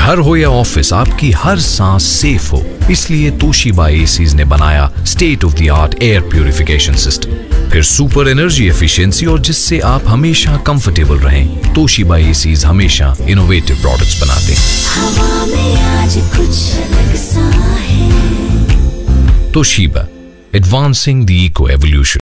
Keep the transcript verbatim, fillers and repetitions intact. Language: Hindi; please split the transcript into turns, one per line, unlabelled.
घर हो या ऑफिस, आपकी हर सांस सेफ हो, इसलिए तोशिबा एसीज ने बनाया state of the art air purification system. फिर सुपर एनर्जी एफिशिएंसी, और जिससे आप हमेशा कंफर्टेबल रहें। तोशिबा एसीज हमेशा इनोवेटिव प्रोडक्ट्स बनाते हैं।
हवा में आज कुछ अलग सा है।
Toshiba, advancing the eco evolution.